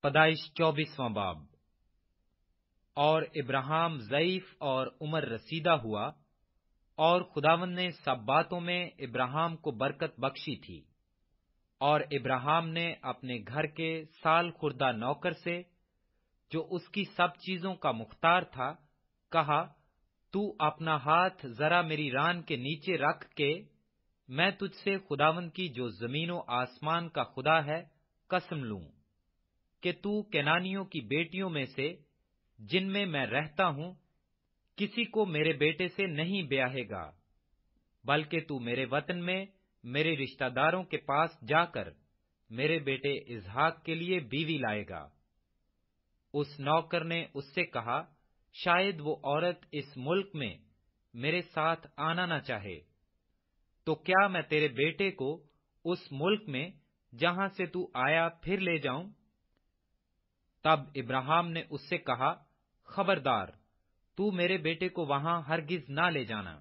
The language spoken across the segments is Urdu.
پیدائش 24واں باب۔ اور ابراہیم ضعیف اور عمر رسیدہ ہوا، اور خداوند نے سب باتوں میں ابراہیم کو برکت بخشی تھی۔ اور ابراہیم نے اپنے گھر کے سال خوردہ نوکر سے، جو اس کی سب چیزوں کا مختار تھا، کہا، تو اپنا ہاتھ ذرا میری ران کے نیچے رکھ کے میں تجھ سے خداوند کی جو زمین و آسمان کا خدا ہے قسم لوں کہ تو کنانیوں کی بیٹیوں میں سے جن میں میں رہتا ہوں کسی کو میرے بیٹے سے نہیں بیاہے گا، بلکہ تو میرے وطن میں میرے رشتہ داروں کے پاس جا کر میرے بیٹے اسحاق کے لیے بیوی لائے گا۔ اس نوکر نے اس سے کہا، شاید وہ عورت اس ملک میں میرے ساتھ آنا نہ چاہے، تو کیا میں تیرے بیٹے کو اس ملک میں جہاں سے تو آیا پھر لے جاؤں؟ تب ابراہیم نے اس سے کہا، خبردار، تو میرے بیٹے کو وہاں ہرگز نہ لے جانا۔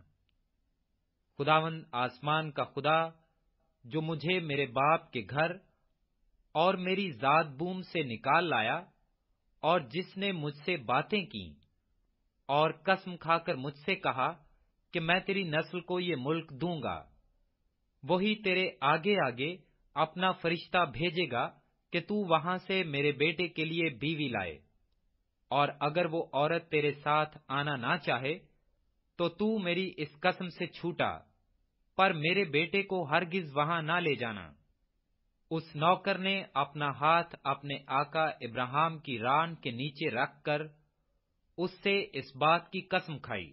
خداوند آسمان کا خدا جو مجھے میرے باپ کے گھر اور میری ذات بوم سے نکال لایا، اور جس نے مجھ سے باتیں کی اور قسم کھا کر مجھ سے کہا کہ میں تیری نسل کو یہ ملک دوں گا، وہی تیرے آگے آگے اپنا فرشتہ بھیجے گا کہ تو وہاں سے میرے بیٹے کے لیے بیوی لائے، اور اگر وہ عورت تیرے ساتھ آنا نہ چاہے تو میری اس قسم سے چھوٹا، پر میرے بیٹے کو ہرگز وہاں نہ لے جانا۔ اس نوکر نے اپنا ہاتھ اپنے آقا ابراہیم کی ران کے نیچے رکھ کر اس سے اس بات کی قسم کھائی۔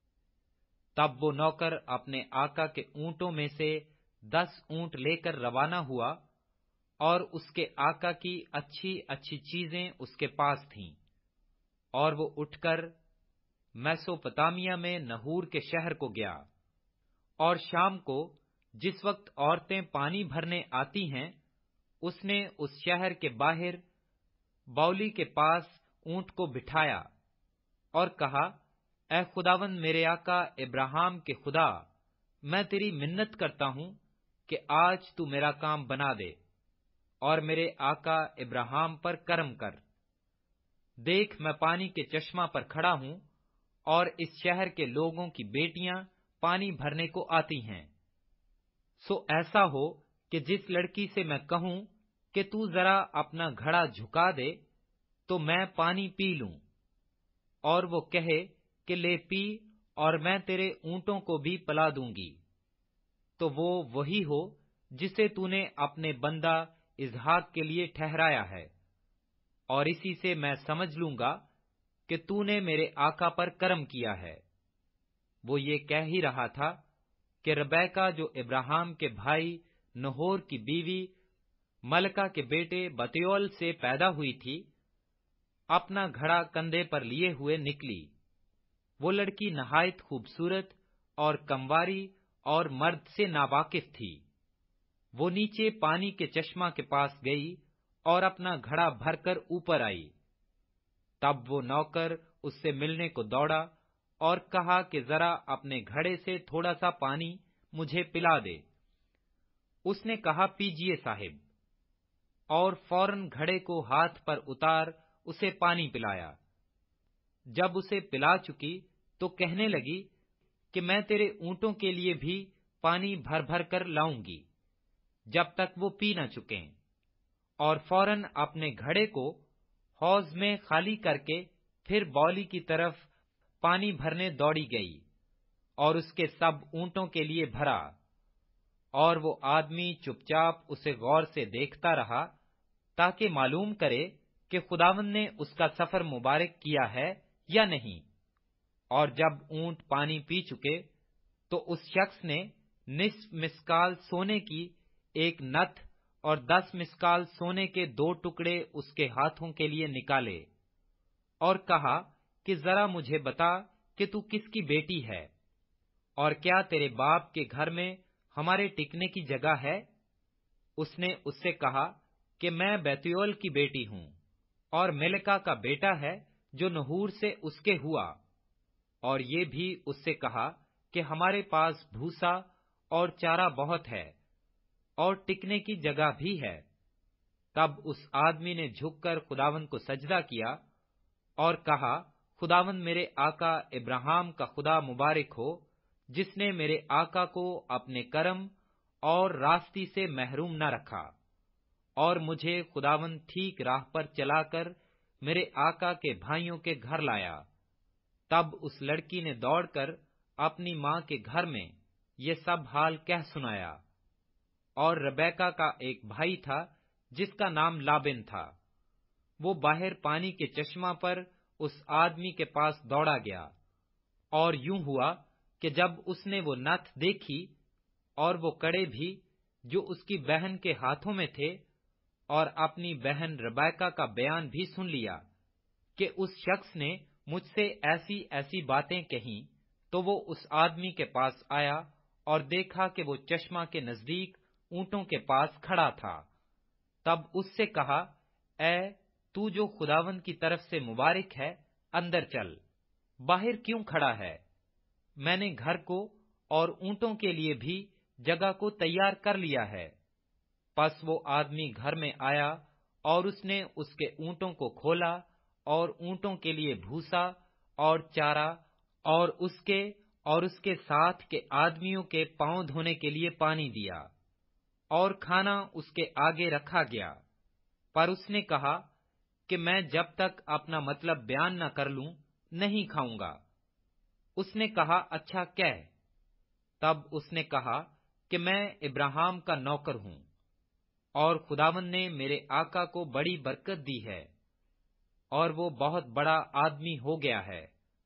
تب وہ نوکر اپنے آقا کے اونٹوں میں سے 10 اونٹ لے کر روانہ ہوا، اور اس کے آقا کی اچھی اچھی چیزیں اس کے پاس تھیں، اور وہ اٹھ کر میسوپوتامیہ میں نحور کے شہر کو گیا۔ اور شام کو جس وقت عورتیں پانی بھرنے آتی ہیں، اس نے اس شہر کے باہر باولی کے پاس اونٹ کو بٹھایا اور کہا، اے خداوند میرے آقا ابراہیم کے خدا، میں تیری منت کرتا ہوں کہ آج تو میرا کام بنا دے اور میرے آقا ابراہیم پر کرم کر۔ دیکھ، میں پانی کے چشمہ پر کھڑا ہوں، اور اس شہر کے لوگوں کی بیٹیاں پانی بھرنے کو آتی ہیں۔ سو ایسا ہو کہ جس لڑکی سے میں کہوں کہ تو ذرا اپنا گھڑا جھکا دے تو میں پانی پی لوں، اور وہ کہے کہ لے پی، اور میں تیرے اونٹوں کو بھی پلا دوں گی، تو وہ وہی ہو جسے تو نے اپنے بندہ اسحاق کے لیے ٹھہرایا ہے، اور اسی سے میں سمجھ لوں گا کہ تو نے میرے آقا پر کرم کیا ہے۔ وہ یہ کہہ ہی رہا تھا کہ ربیکہ جو ابراہیم کے بھائی نحور کی بیوی ملکہ کے بیٹے بتیول سے پیدا ہوئی تھی، اپنا گھڑا کندھے پر لیے ہوئے نکلی۔ وہ لڑکی نہایت خوبصورت اور کمواری اور مرد سے ناواقف تھی۔ وہ نیچے پانی کے چشمہ کے پاس گئی اور اپنا گھڑا بھر کر اوپر آئی۔ تب وہ نوکر اس سے ملنے کو دوڑا اور کہا کہ ذرا اپنے گھڑے سے تھوڑا سا پانی مجھے پلا دے۔ اس نے کہا، پیجیے صاحب، اور فوراً گھڑے کو ہاتھ پر اتار اسے پانی پلایا۔ جب اسے پلا چکی تو کہنے لگی کہ میں تیرے اونٹوں کے لیے بھی پانی بھر بھر کر لاؤں گی جب تک وہ پی نہ چکیں، اور فوراً اپنے گھڑے کو حوض میں خالی کر کے پھر باولی کی طرف پانی بھرنے دوڑی گئی، اور اس کے سب اونٹوں کے لیے بھرا۔ اور وہ آدمی چپ چاپ اسے غور سے دیکھتا رہا تاکہ معلوم کرے کہ خداوند نے اس کا سفر مبارک کیا ہے یا نہیں۔ اور جب اونٹ پانی پی چکے تو اس شخص نے نصف مسکال سونے کی ایک نتھ اور 10 مسکال سونے کے 2 ٹکڑے اس کے ہاتھوں کے لیے نکالے، اور کہا کہ ذرا مجھے بتا کہ تو کس کی بیٹی ہے، اور کیا تیرے باپ کے گھر میں ہمارے ٹکنے کی جگہ ہے؟ اس نے اس سے کہا کہ میں بیتیول کی بیٹی ہوں، اور ملکہ کا بیٹا ہے جو نحور سے اس کے ہوا، اور یہ بھی اس سے کہا کہ ہمارے پاس بھوسا اور چارہ بہت ہے، اور ٹکنے کی جگہ بھی ہے۔ तब उस आदमी ने झुककर खुदावंद को सजदा किया और कहा, खुदावंद मेरे आका इब्राहिम का खुदा मुबारक हो, जिसने मेरे आका को अपने करम और रास्ती से महरूम न रखा और मुझे खुदावंद ठीक राह पर चलाकर मेरे आका के भाइयों के घर लाया। तब उस लड़की ने दौड़कर अपनी माँ के घर में ये सब हाल कह सुनाया। और रबेका का एक भाई था जिसका नाम लाबन था। वो बाहर पानी के चश्मा पर उस आदमी के पास दौड़ा गया, और यूं हुआ कि जब उसने वो नथ देखी और वो कड़े भी जो उसकी बहन के हाथों में थे, और अपनी बहन रबेका का बयान भी सुन लिया कि उस शख्स ने मुझसे ऐसी ऐसी बातें कहीं, तो वो उस आदमी के पास आया और देखा कि वो चश्मा के नजदीक ऊंटों के पास खड़ा था। तब उससे कहा, ऐ तू जो खुदावंद की तरफ से मुबारक है, अंदर चल, बाहर क्यों खड़ा है? मैंने घर को और ऊंटों के लिए भी जगह को तैयार कर लिया है। पस वो आदमी घर में आया और उसने उसके ऊंटों को खोला और ऊंटों के लिए भूसा और चारा और उसके साथ के आदमियों के पांव धोने के लिए पानी दिया, और खाना उसके आगे रखा गया। पर उसने कहा कि मैं जब तक अपना मतलब बयान न कर लूं नहीं खाऊंगा। उसने कहा, अच्छा कह। तब उसने कहा कि मैं इब्राहिम का नौकर हूं, और खुदावंद ने मेरे आका को बड़ी बरकत दी है, और वो बहुत बड़ा आदमी हो गया है।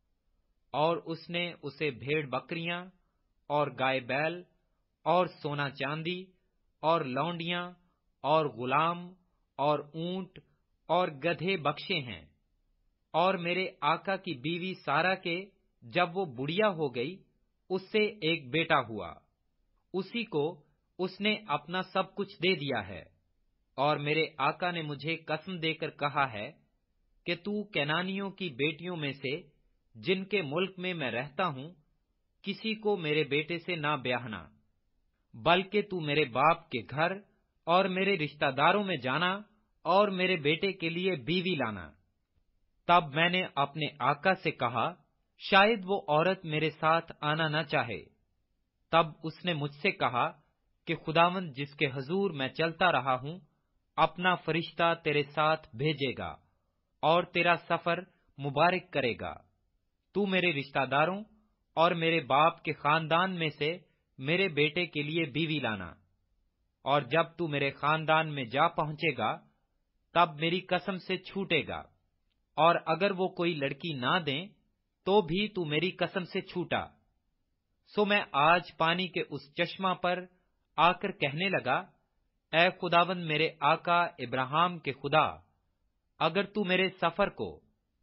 और उसने उसे भेड़ बकरियां और गाय बैल और सोना चांदी और लौंडियां और गुलाम और ऊंट और गधे बख्शे हैं। और मेरे आका की बीवी सारा के जब वो बुढ़िया हो गई, उससे एक बेटा हुआ, उसी को उसने अपना सब कुछ दे दिया है। और मेरे आका ने मुझे कसम देकर कहा है कि तू कैनानियों की बेटियों में से, जिनके मुल्क में मैं रहता हूं, किसी को मेरे बेटे से ना ब्याहना, बल्कि तू मेरे बाप के घर और मेरे रिश्तेदारों में जाना और मेरे बेटे के लिए बीवी लाना। तब मैंने अपने आका से कहा, शायद वो औरत मेरे साथ आना न चाहे। तब उसने मुझसे कहा कि खुदावंद जिसके हुजूर मैं चलता रहा हूं, अपना फरिश्ता तेरे साथ भेजेगा और तेरा सफर मुबारक करेगा। तू मेरे रिश्तेदारों और मेरे बाप के खानदान में से मेरे बेटे के लिए बीवी लाना, और जब तू मेरे खानदान में जा पहुंचेगा तब मेरी कसम से छूटेगा, और अगर वो कोई लड़की ना दें तो भी तू मेरी कसम से छूटा। सो मैं आज पानी के उस चश्मा पर आकर कहने लगा, ऐ खुदावंद मेरे आका इब्राहिम के खुदा, अगर तू मेरे सफर को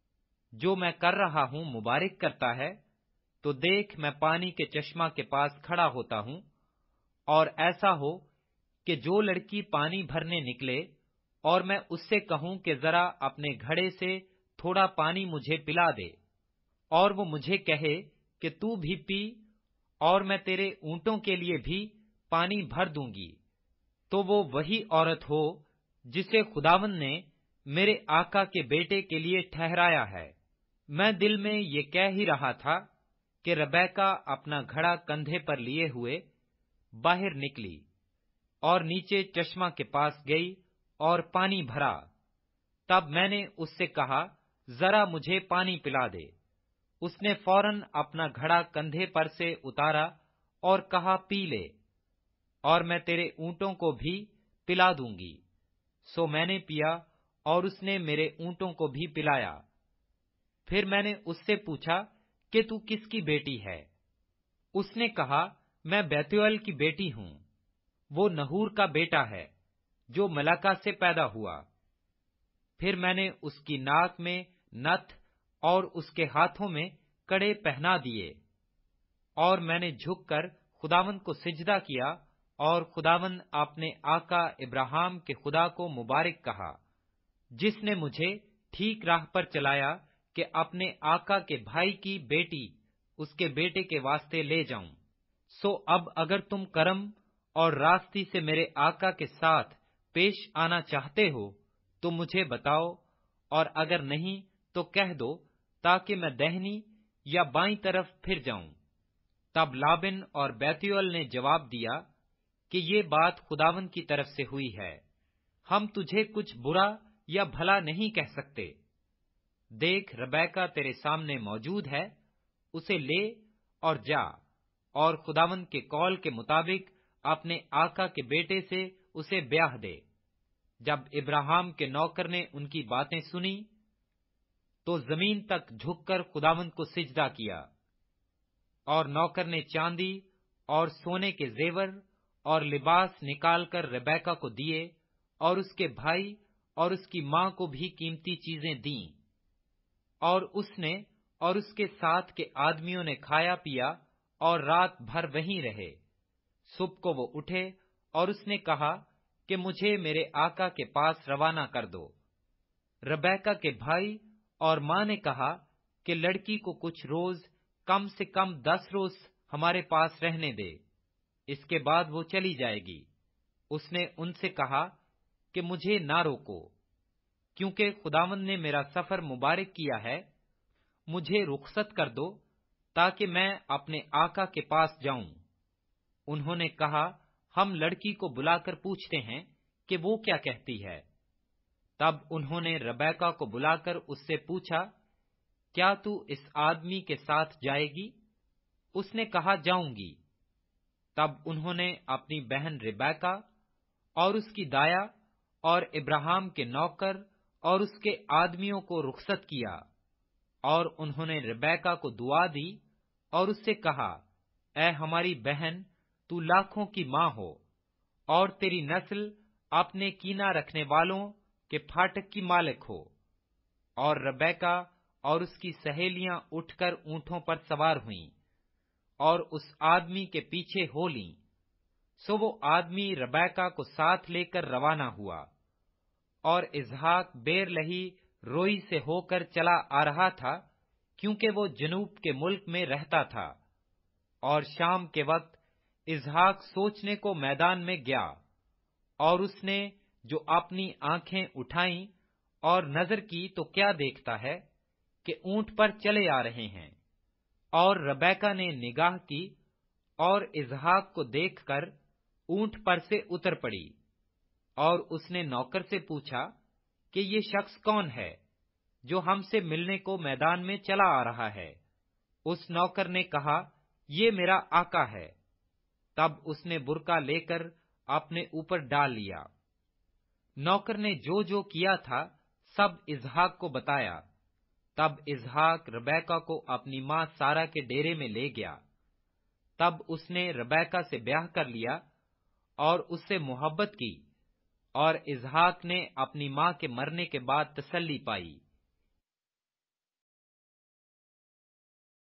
जो मैं कर रहा हूं मुबारक करता है, तो देख मैं पानी के चश्मा के पास खड़ा होता हूं, और ऐसा हो कि जो लड़की पानी भरने निकले और मैं उससे कहूं कि जरा अपने घड़े से थोड़ा पानी मुझे पिला दे, और वो मुझे कहे कि तू भी पी, और मैं तेरे ऊंटों के लिए भी पानी भर दूंगी, तो वो वही औरत हो जिसे खुदावंद ने मेरे आका के बेटे के लिए ठहराया है। मैं दिल में ये कह ही रहा था कि रबेका अपना घड़ा कंधे पर लिए हुए बाहर निकली और नीचे चश्मा के पास गई और पानी भरा। तब मैंने उससे कहा, जरा मुझे पानी पिला दे। उसने फौरन अपना घड़ा कंधे पर से उतारा और कहा, पी ले, और मैं तेरे ऊंटों को भी पिला दूंगी। सो मैंने पिया और उसने मेरे ऊंटों को भी पिलाया। फिर मैंने उससे पूछा कि तू किसकी बेटी है? उसने कहा, मैं बैतुएल की बेटी हूं। वो नहूर का बेटा है जो मलाका से पैदा हुआ। फिर मैंने उसकी नाक में नथ और उसके हाथों में कड़े पहना दिए, और मैंने झुककर खुदावंद को सिजदा किया और खुदावंद अपने आका इब्राहिम के खुदा को मुबारक कहा, जिसने मुझे ठीक राह पर चलाया कि अपने आका के भाई की बेटी उसके बेटे के वास्ते ले जाऊं। सो अब अगर तुम करम और रास्ती से मेरे आका के साथ پیش آنا چاہتے ہو تو مجھے بتاؤ، اور اگر نہیں تو کہہ دو، تاکہ میں دہنی یا بائیں طرف پھر جاؤں۔ تب لابن اور بیتویل نے جواب دیا کہ یہ بات خداوند کی طرف سے ہوئی ہے، ہم تجھے کچھ برا یا بھلا نہیں کہہ سکتے۔ دیکھ، ربیکہ تیرے سامنے موجود ہے، اسے لے اور جا، اور خداوند کے قول کے مطابق اپنے آقا کے بیٹے سے اسے بیاہ دے۔ جب ابراہیم کے نوکر نے ان کی باتیں سنی تو زمین تک جھک کر خداوند کو سجدہ کیا، اور نوکر نے چاندی اور سونے کے زیور اور لباس نکال کر ربیکہ کو دیے، اور اس کے بھائی اور اس کی ماں کو بھی قیمتی چیزیں دیں، اور اس نے اور اس کے ساتھ کے آدمیوں نے کھایا پیا اور رات بھر وہیں رہے۔ صبح کو وہ اٹھے اور اس نے کہا کہ مجھے میرے آقا کے پاس روانہ کر دو۔ ربیکہ کے بھائی اور ماں نے کہا کہ لڑکی کو کچھ روز، کم سے کم 10 روز ہمارے پاس رہنے دے، اس کے بعد وہ چلی جائے گی۔ اس نے ان سے کہا کہ مجھے نہ روکو، کیونکہ خداوند نے میرا سفر مبارک کیا ہے، مجھے رخصت کر دو تاکہ میں اپنے آقا کے پاس جاؤں۔ انہوں نے کہا، ہم لڑکی کو بلا کر پوچھتے ہیں کہ وہ کیا کہتی ہے۔ تب انہوں نے ربیکہ کو بلا کر اس سے پوچھا، کیا تو اس آدمی کے ساتھ جائے گی؟ اس نے کہا، جاؤں گی۔ تب انہوں نے اپنی بہن ربیکہ اور اس کی دایا اور ابراہیم کے نوکر اور اس کے آدمیوں کو رخصت کیا، اور انہوں نے ربیکہ کو دعا دی اور اس سے کہا، اے ہماری بہن، تو لاکھوں کی ماں ہو، اور تیری نسل اپنے کینہ رکھنے والوں کے پھاٹک کی مالک ہو۔ اور ربیکہ اور اس کی سہیلیاں اٹھ کر اونٹوں پر سوار ہوئیں اور اس آدمی کے پیچھے ہو لیں۔ سو وہ آدمی ربیکہ کو ساتھ لے کر روانہ ہوا، اور اسحاق بیر لہی روئی سے ہو کر چلا آ رہا تھا، کیونکہ وہ جنوب کے ملک میں رہتا تھا۔ اور شام کے وقت اسحاق سوچنے کو میدان میں گیا، اور اس نے جو اپنی آنکھیں اٹھائیں اور نظر کی تو کیا دیکھتا ہے کہ اونٹ پر چلے آ رہے ہیں۔ اور ربیکہ نے نگاہ کی اور اسحاق کو دیکھ کر اونٹ پر سے اتر پڑی، اور اس نے نوکر سے پوچھا کہ یہ شخص کون ہے جو ہم سے ملنے کو میدان میں چلا آ رہا ہے؟ اس نوکر نے کہا، یہ میرا آقا ہے۔ تب اس نے برقع لے کر اپنے اوپر ڈال لیا۔ نوکر نے جو جو کیا تھا سب اسحاق کو بتایا۔ تب اسحاق ربیکہ کو اپنی ماں سارہ کے ڈیرے میں لے گیا۔ تب اس نے ربیکہ سے بیاہ کر لیا اور اس سے محبت کی، اور اسحاق نے اپنی ماں کے مرنے کے بعد تسلی پائی۔